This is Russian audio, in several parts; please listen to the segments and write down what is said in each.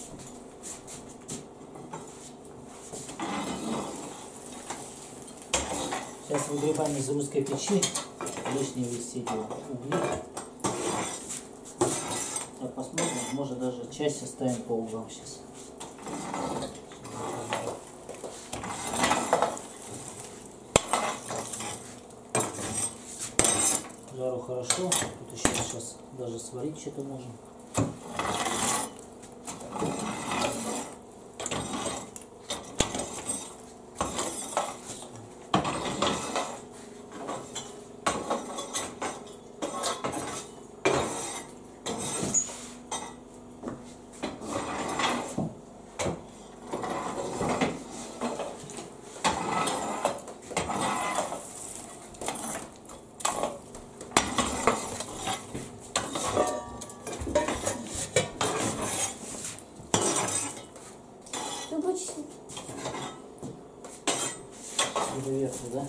Сейчас выгребаем из русской печи лишние все эти угли. Так, посмотрим, может даже часть оставим по углам сейчас. Жару хорошо, тут еще сейчас даже сварить что-то можем. Доверху, да?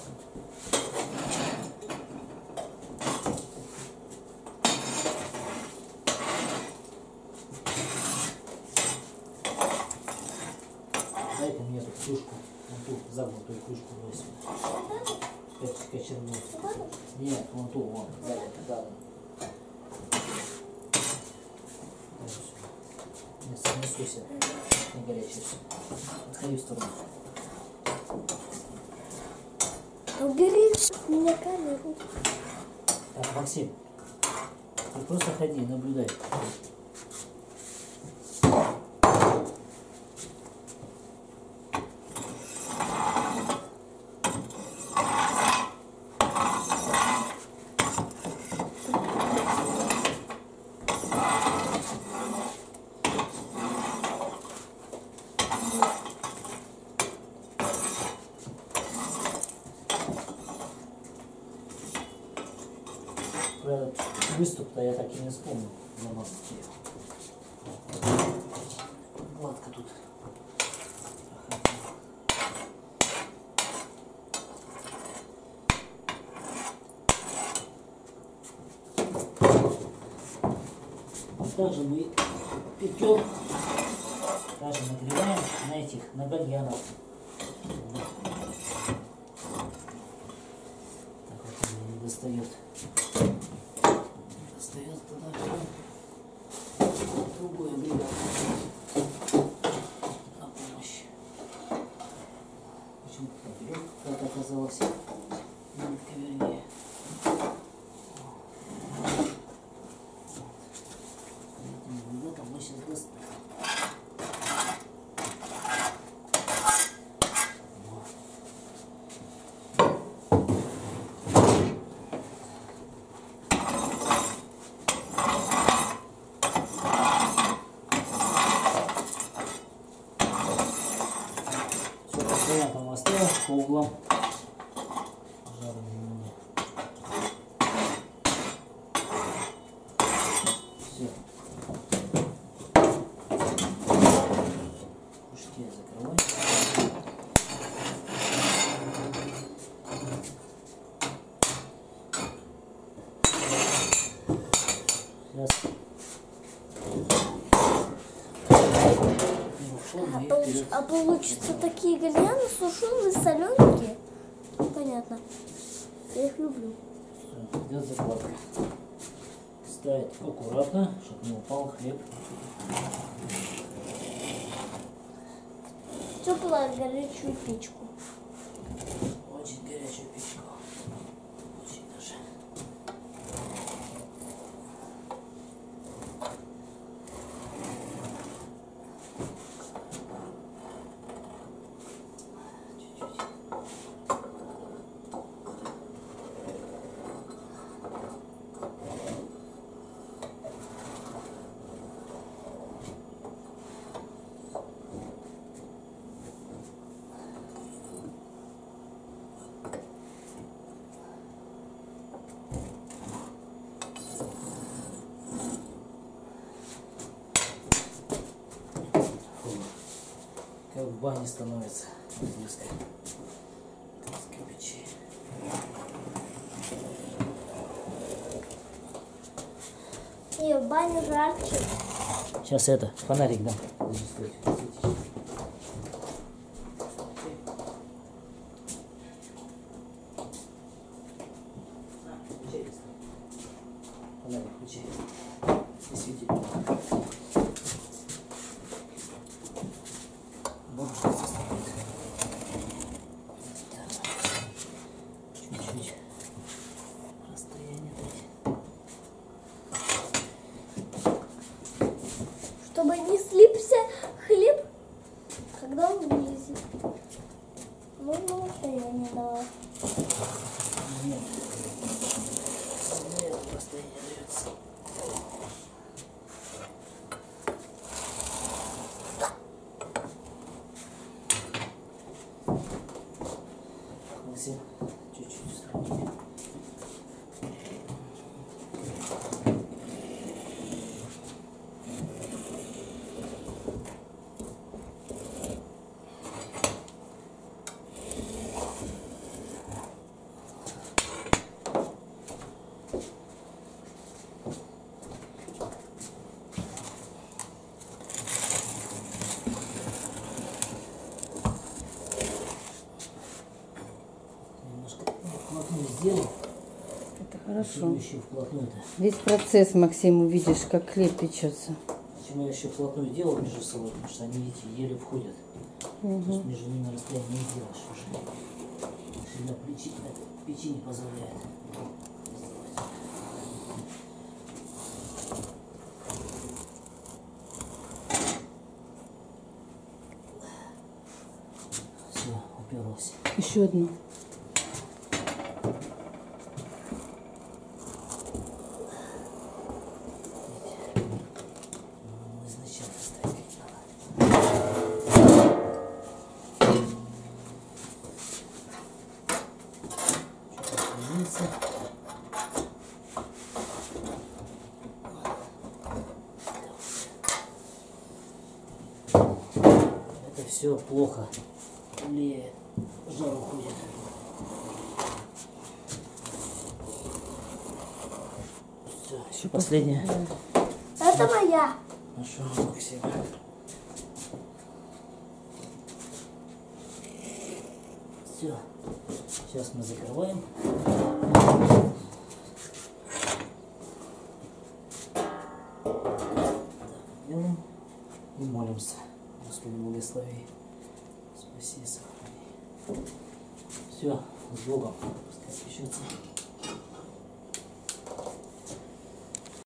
Дай-ка мне эту кружку, вон ту загнутую кружку возьму. Кочерну. Нет, вон ту, вон, да. Не снесуйся, не горячий все. Отходи в сторону. Убери мне камеру. Так, Максим, ты просто ходи, наблюдай. Выступ-то я так и не вспомнил. Гладко тут. Также мы печем, также нагреваем на гальянах. Так вот он не достает. Достает туда другое блюдо на помощь. Почему-то веревка какая-то оказалась. Нитка вернее. Этим блюдом мы сейчас достанем. Там осталось по углам. Жару немного. Все. Пушки закрывай. Сейчас. А получится такие гальяны сушеные, солененькие? Понятно. Я их люблю. Все, идет закладка. Ставить аккуратно, чтобы не упал хлеб. Теплую горячую печку. Очень горячую печку. Очень даже. Как в бане становится близко. Кирпичи. И в бане жарче. Сейчас это, фонарик дам. Подожди, стойте, светите. Фонарик включи. И свети. Бабушка заставит. Чуть-чуть расстояние дать. Чтобы не слипся хлеб, когда он вылезет. Нужно расстояние давать. Нет. Нет, расстояние дается. Максим, чуть-чуть устранить. Немножко вплотную сделал. Это хорошо. Еще вплотную-то. Весь процесс, Максим, увидишь, как хлеб печется. Почему я еще вплотную делал между собой? Потому что они, видите, еле входят. То есть между ними расстояние не сделаешь уже. Всегда печи не позволяет. Все, уперлось. Еще одну. Изначально ставить надо. Чуть подвинется. Это все плохо влияет, жар уходит. Все, еще последняя. Это моя. Нашел Максим. Все. Сейчас мы закрываем. Делаем и молимся. Господи, благослови. Спаси и сохрани. Все, с Богом. Пускай печется.